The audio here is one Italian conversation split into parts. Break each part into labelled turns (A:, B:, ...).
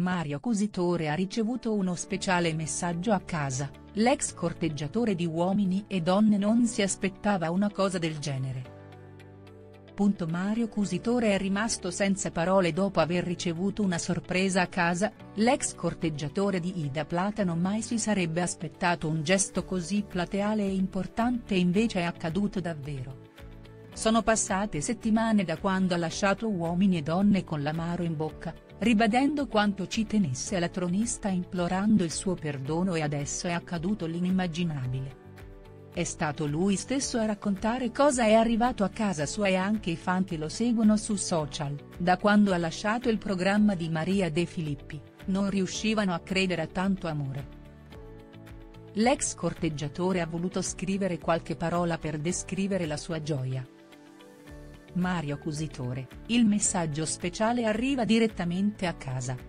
A: Mario Cusitore ha ricevuto uno speciale messaggio a casa, l'ex corteggiatore di Uomini e Donne non si aspettava una cosa del genere. Mario Cusitore è rimasto senza parole dopo aver ricevuto una sorpresa a casa, l'ex corteggiatore di Ida Platano mai si sarebbe aspettato un gesto così plateale e importante e invece è accaduto davvero. Sono passate settimane da quando ha lasciato Uomini e Donne con l'amaro in bocca, ribadendo quanto ci tenesse alla tronista e implorando il suo perdono e adesso è accaduto l'inimmaginabile. È stato lui stesso a raccontare cosa è arrivato a casa sua e anche i fan che lo seguono su social, da quando ha lasciato il programma di Maria De Filippi, non riuscivano a credere a tanto amore. L'ex corteggiatore ha voluto scrivere qualche parola per descrivere la sua gioia. Mario Cusitore, il messaggio speciale arriva direttamente a casa.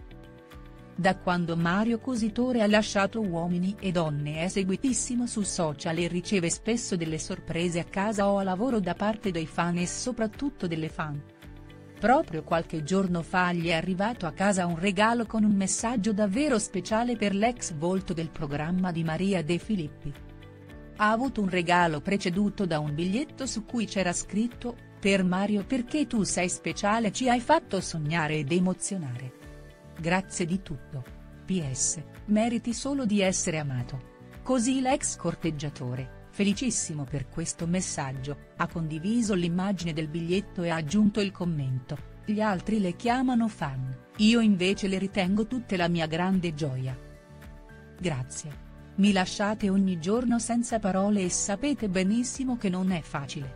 A: Da quando Mario Cusitore ha lasciato Uomini e Donne è seguitissimo su social e riceve spesso delle sorprese a casa o a lavoro da parte dei fan e soprattutto delle fan. Proprio qualche giorno fa gli è arrivato a casa un regalo con un messaggio davvero speciale per l'ex volto del programma di Maria De Filippi. Ha avuto un regalo preceduto da un biglietto su cui c'era scritto: "Per Mario perché tu sei speciale, ci hai fatto sognare ed emozionare. Grazie di tutto. PS, meriti solo di essere amato". Così l'ex corteggiatore, felicissimo per questo messaggio, ha condiviso l'immagine del biglietto e ha aggiunto il commento: "Gli altri le chiamano fan, io invece le ritengo tutte la mia grande gioia. Grazie. Mi lasciate ogni giorno senza parole e sapete benissimo che non è facile".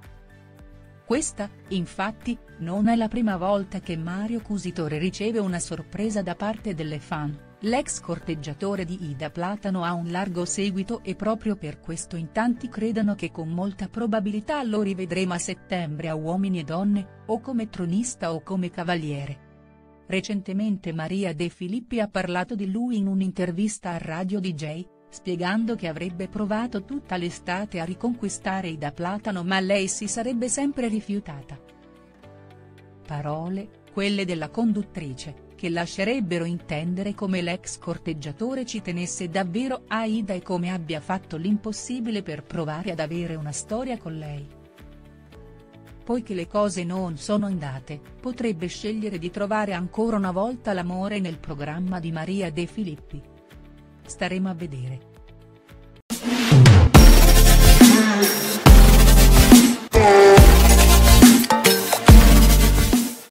A: Questa, infatti, non è la prima volta che Mario Cusitore riceve una sorpresa da parte delle fan, l'ex corteggiatore di Ida Platano ha un largo seguito e proprio per questo in tanti credono che con molta probabilità lo rivedremo a settembre a Uomini e Donne, o come tronista o come cavaliere. Recentemente Maria De Filippi ha parlato di lui in un'intervista a Radio DJ, spiegando che avrebbe provato tutta l'estate a riconquistare Ida Platano ma lei si sarebbe sempre rifiutata. Parole, quelle della conduttrice, che lascerebbero intendere come l'ex corteggiatore ci tenesse davvero a Ida e come abbia fatto l'impossibile per provare ad avere una storia con lei. Poiché le cose non sono andate, potrebbe scegliere di trovare ancora una volta l'amore nel programma di Maria De Filippi. Staremo a vedere.